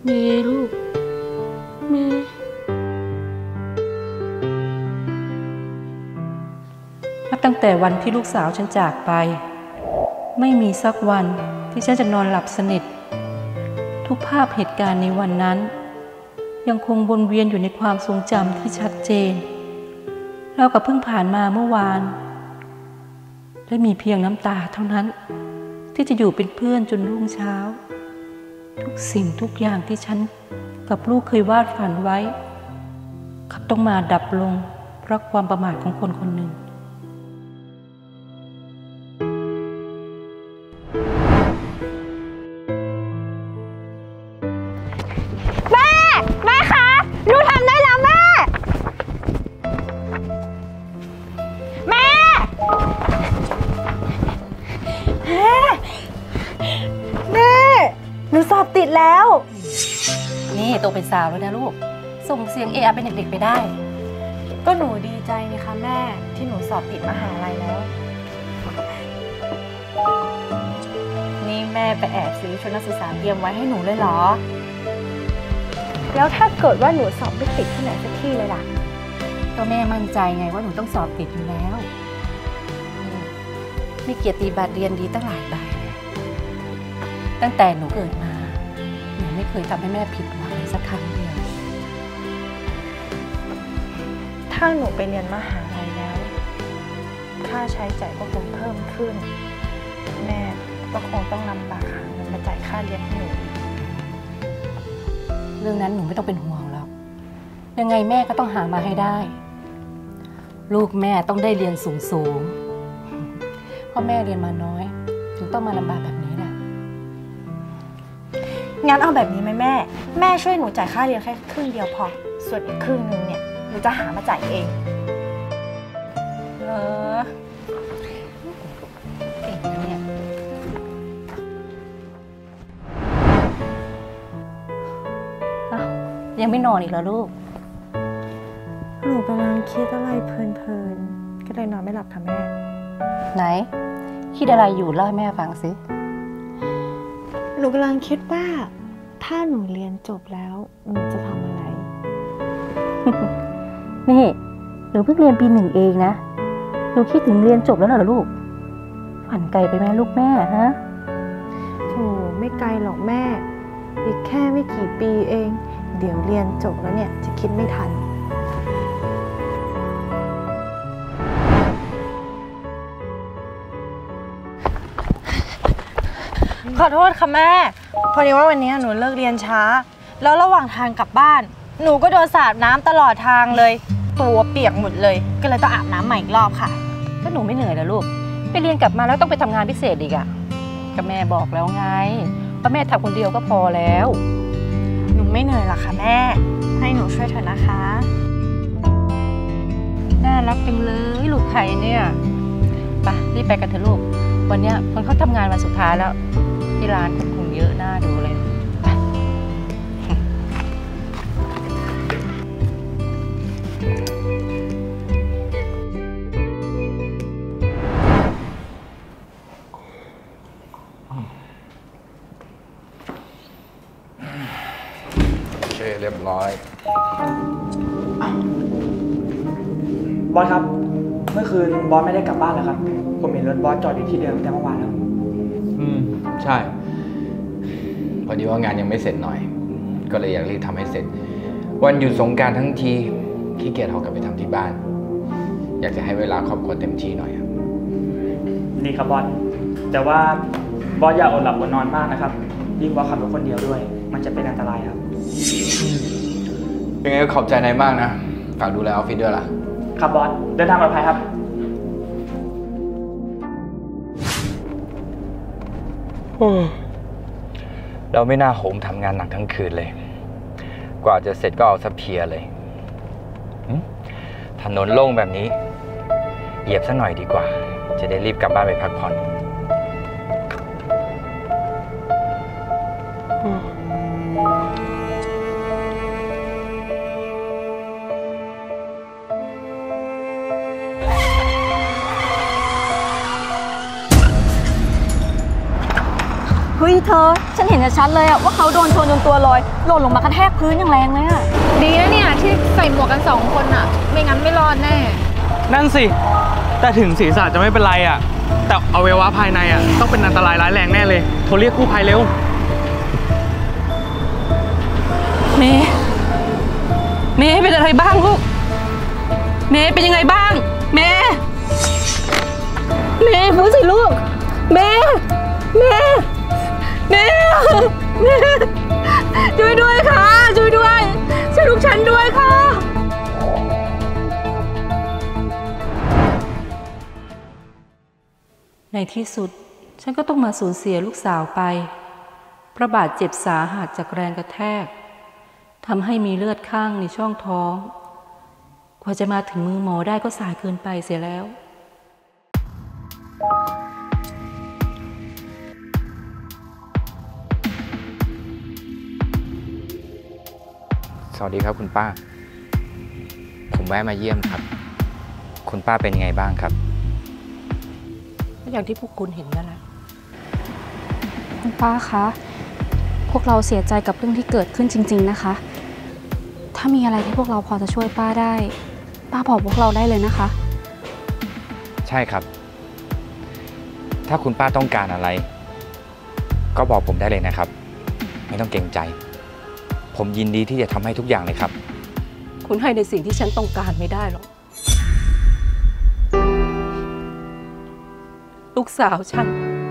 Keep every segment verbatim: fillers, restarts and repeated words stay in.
เมย์ลูกเมย์นับตั้งแต่วันที่ลูกสาวฉันจากไปไม่มีสักวันที่ฉันจะนอนหลับสนิททุกภาพเหตุการณ์ในวันนั้นยังคงวนเวียนอยู่ในความทรงจำที่ชัดเจนเรากับเพิ่งผ่านมาเมื่อวานและมีเพียงน้ำตาเท่านั้นที่จะอยู่เป็นเพื่อนจนรุ่งเช้าทุกสิ่งทุกอย่างที่ฉันกับลูกเคยวาดฝันไว้กลับต้องมาดับลงเพราะความประมาทของคนคนหนึ่งแม่แม่คะหนูทำได้แล้วแม่แม่แม่หนูสอบติดแล้วนี่โตเป็นสาวแล้วนะลูกส่งเสียงเอะเป็นเด็กๆไปได้ก็หนูดีใจนี่คะแม่ที่หนูสอบติดมหาลัยแล้วนี่แม่ไปแอบซื้อชุดนักศึกษาเตรียมไว้ให้หนูเลยเหรอแล้วถ้าเกิดว่าหนูสอบไม่ติดที่ไหนสักที่เลยล่ะก็แม่มั่นใจไงว่าหนูต้องสอบติดอยู่แล้วมีเกียรติบัตรเรียนดีตั้งหลายใบตั้งแต่หนูเกิดมาหนูไม่เคยทำให้แม่ผิดหวังสักครั้งเดียวถ้าหนูไปเรียนมหาลัยแล้วค่าใช้จ่ายก็คงเพิ่มขึ้นแม่ก็คงต้องลำบากหาเงินมาจ่ายค่าเรียนให้หนูเรื่องนั้นหนูไม่ต้องเป็นห่วงหรอกยังไงแม่ก็ต้องหามาให้ได้ลูกแม่ต้องได้เรียนสูงสูงเพราะแม่เรียนมาน้อยถึงต้องมาลำบากแบบนี้แหละงั้นเอาแบบนี้ไหมแม่แม่ช่วยหนูจ่ายค่าเรียนแค่ครึ่งเดียวพอส่วนอีกครึ่งนึงเนี่ยหนูจะหามาจ่ายเองเออเก่งนะเนี่ยยังไม่นอนอีกเหรอลูกหนูกำลังคิดอะไรเพลินๆก็เลยนอนไม่หลับค่ะแม่ไหนคิดอะไรอยู่เล่าให้แม่ฟังสิหนูกำลังคิดว่าถ้าหนูเรียนจบแล้วหนูจะทำอะไรนี่หนูเพิ่งเรียนปีหนึ่งเองนะหนูคิดถึงเรียนจบแล้วเหรอลูกฝันไกลไปไหมลูกแม่ฮะโธ่ไม่ไกลหรอกแม่อีกแค่ไม่กี่ปีเองเดี๋ยวเรียนจบแล้วเนี่ยจะคิดไม่ทันขอโทษค่ะแม่พอดีว่าวันนี้หนูเลิกเรียนช้าแล้วระหว่างทางกลับบ้านหนูก็โดนสาดน้ำตลอดทางเลยตัวเปียกหมดเลยก็เลยต้องอาบน้ำใหม่อีกรอบค่ะก็หนูไม่เหนื่อยเหรอลูกไปเรียนกลับมาแล้วต้องไปทำงานพิเศษอีกอะก็แม่บอกแล้วไงว่าแม่ทำคนเดียวก็พอแล้วหนูไม่เหนื่อยหรอกค่ะแม่ให้หนูช่วยเถอะนะคะน่ารักจังเลยลูกไข่เนี่ยไปรีบไปกันเถอะลูกวันนี้คนเขาทำงานวันสุดท้ายแล้วที่ร้านคนคงเยอะน่าดูเลยโอเคเรียบร้อยบอสครับเมื่อคืนบอสไม่ได้กลับบ้านแล้วครับผมเห็นรถบอสจอดอยู่ที่เดิมตั้งแต่เมื่อวานแล้วอืมใช่พอดีว่างานยังไม่เสร็จหน่อยก็เลยอยากรีบทำให้เสร็จวันหยุดสงกรานต์ทั้งทีขี้เกียจเอากลับไปทำที่บ้านอยากจะให้เวลาครอบครัวเต็มที่หน่อยดีครับบอสแต่ว่าบอสอย่าอดหลับอดนอนมากนะครับยิ่งบอสขับรถคนเดียวด้วยมันจะเป็นอันตรายครับเป็นไงก็ขอบใจนายมากนะฝากดูแลออฟฟิศด้วยล่ะครับบอสเดินทางปลอดภัยครับเราไม่น่าโหมทำงานหนักทั้งคืนเลยกว่าจะเสร็จก็เอาซะเพลียเลยถนนโล่งแบบนี้เหยียบซะหน่อยดีกว่าจะได้รีบกลับบ้านไปพักผ่อนเฮ้ยเธอฉันเห็นชัดเลยอะว่าเขาโดนชนจนตัวลอยหล่นลงมากระแทกพื้นอย่างแรงเลยอะดีนะเนี่ยที่ใส่หมวกกันสองคนอะไม่งั้นไม่รอดแน่นั่นสิแต่ถึงศีรษะจะไม่เป็นไรอะแต่อวัยวะภายในอะต้องเป็นอันตรายร้ายแรงแน่เลยโทรเรียกกู้ภัยเร็วเมย์เมย์เป็นอะไรบ้างลูกเมย์เป็นยังไงบ้างเมย์เมย์ฟื้นสิลูกเมย์เมย์เมย์เมย์ช่วยด้วยค่ะช่วยด้วยช่วยลูกฉันด้วยค่ะในที่สุดฉันก็ต้องมาสูญเสียลูกสาวไปเพราะบาดเจ็บสาหัสจากแรงกระแทกทำให้มีเลือดข้างในช่องท้องกว่าจะมาถึงมือหมอได้ก็สายเกินไปเสียแล้วสวัสดีครับคุณป้าผมแวะมาเยี่ยมครับคุณป้าเป็นยังไงบ้างครับก็อย่างที่พวกคุณเห็นนั่นแหละคุณป้าคะพวกเราเสียใจกับเรื่องที่เกิดขึ้นจริงๆนะคะถ้ามีอะไรที่พวกเราพอจะช่วยป้าได้ป้าบอกพวกเราได้เลยนะคะใช่ครับถ้าคุณป้าต้องการอะไรก็บอกผมได้เลยนะครับไม่ต้องเกรงใจผมยินดีที่จะทำให้ทุกอย่างเลยครับคุณให้ในสิ่งที่ฉันต้องการไม่ได้หรอกลูกสาวฉัน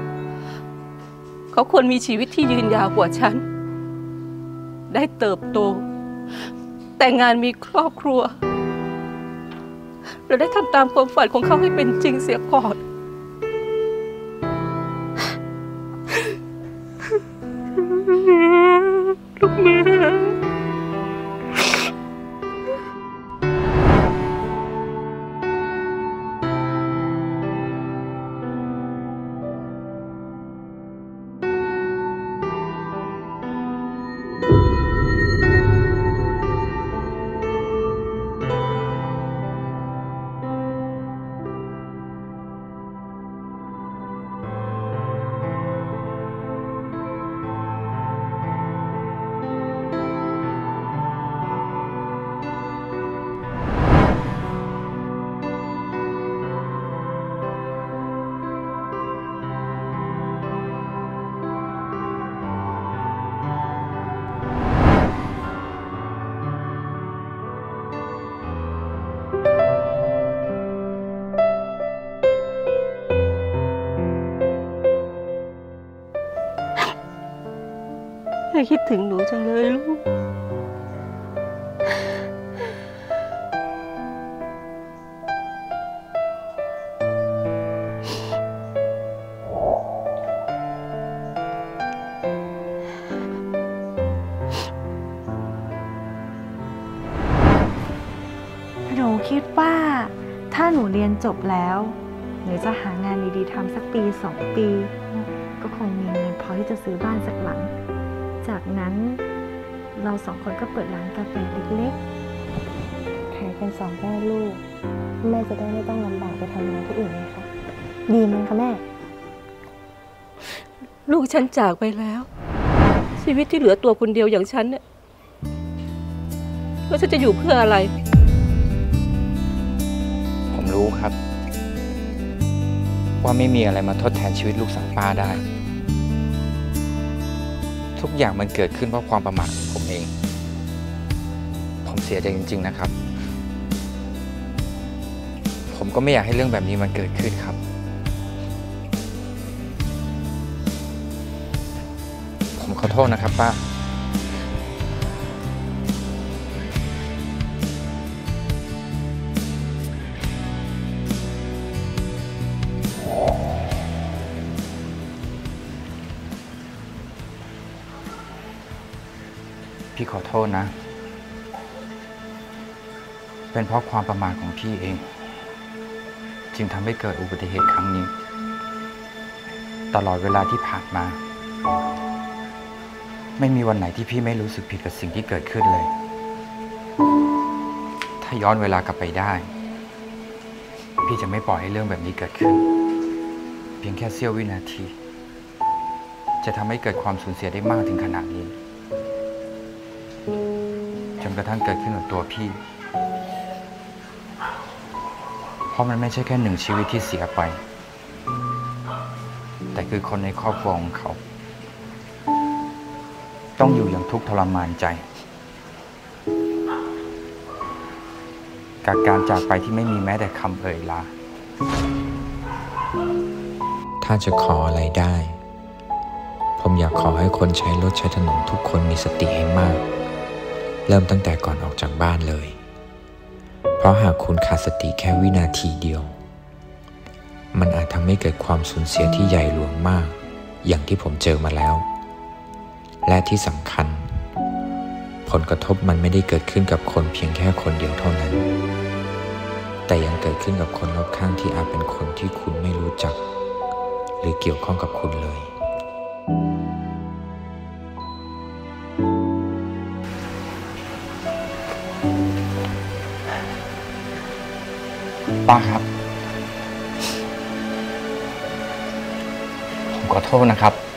เขาควรมีชีวิตที่ยืนยาวกว่าฉันได้เติบโตแต่งงานมีครอบครัวและได้ทำตามความฝันของเขาให้เป็นจริงเสียก่อนลูกแม่คิดถึงหนูจังเลยลูกหนูคิดว่าถ้าหนูเรียนจบแล้วหนูจะหางานดีๆทำสักปีสองปีก็คงมีเงินพอที่จะซื้อบ้านสักหลังจากนั้นเราสองคนก็เปิดร้านกาแฟเล็กๆขายกันสองแม่ลูกแม่จะได้ไม่ต้องลำบากไปทำงานที่อื่นเลยค่ะดีมั้ยคะแม่ลูกฉันจากไปแล้วชีวิตที่เหลือตัวคนเดียวอย่างฉันเนี่ยแล้วฉันจะอยู่เพื่ออะไรผมรู้ครับว่าไม่มีอะไรมาทดแทนชีวิตลูกสาวป้าได้ทุกอย่างมันเกิดขึ้นเพราะความประมาทของผมเองผมเสียใจจริงๆนะครับผมก็ไม่อยากให้เรื่องแบบนี้มันเกิดขึ้นครับผมขอโทษนะครับป้าพี่ขอโทษนะเป็นเพราะความประมาทของพี่เองจึงทำให้เกิดอุบัติเหตุครั้งนี้ตลอดเวลาที่ผ่านมาไม่มีวันไหนที่พี่ไม่รู้สึกผิดกับสิ่งที่เกิดขึ้นเลยถ้าย้อนเวลากลับไปได้พี่จะไม่ปล่อยให้เรื่องแบบนี้เกิดขึ้นเพียงแค่เสี้ยววินาทีจะจะทำให้เกิดความสูญเสียได้มากถึงขนาดนี้จนกระทั่งเกิดขึ้นกับตัวพี่เพราะมันไม่ใช่แค่หนึ่งชีวิตที่เสียไปแต่คือคนในครอบครัวของเขาต้องอยู่อย่างทุกข์ทรมานใจกับการจากไปที่ไม่มีแม้แต่คำเอ่ยลาถ้าจะขออะไรได้ผมอยากขอให้คนใช้รถใช้ถนนทุกคนมีสติให้มากเริ่มตั้งแต่ก่อนออกจากบ้านเลยเพราะหากคุณขาดสติแค่วินาทีเดียวมันอาจทำให้เกิดความสูญเสียที่ใหญ่หลวงมากอย่างที่ผมเจอมาแล้วและที่สำคัญผลกระทบมันไม่ได้เกิดขึ้นกับคนเพียงแค่คนเดียวเท่านั้นแต่ยังเกิดขึ้นกับคนรอบข้างที่อาจเป็นคนที่คุณไม่รู้จักหรือเกี่ยวข้องกับคุณเลยป้าครับผมขอโทษนะครับ